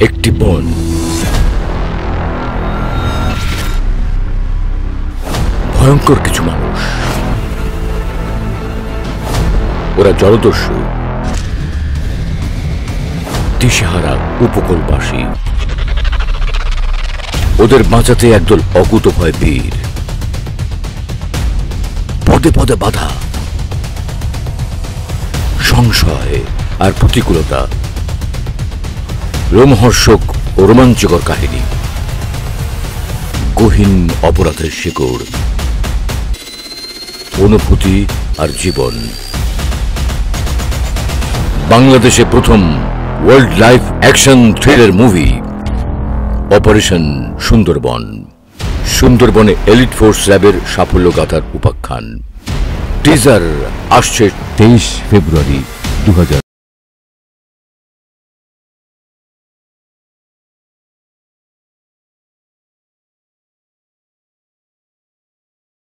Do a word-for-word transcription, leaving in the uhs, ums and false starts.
একটি বন, ভয়ঙ্কর কিছু মানুষ, ওরা জলদস্যু, দিশেহারা উপকূলবাসী। ওদের বাঁচাতে একদল অকুতোভয় বীর, পদে পদে বাধা, সংশয় আর প্রতিকূলতা, রোমহর্ষক ও রোমাঞ্চকর কাহিনী, গহীন অপরাধের শিকড়, অনুভূতি আর জীবন। বাংলাদেশে প্রথম world life action thriller movie operation Sundarban. সুন্দরবনে এলিট ফোর্স ল্যাবের সাফল্য গাথার উপাখ্যান। টিজার আসছে তেইশ ফেব্রুয়ারি দু হাজার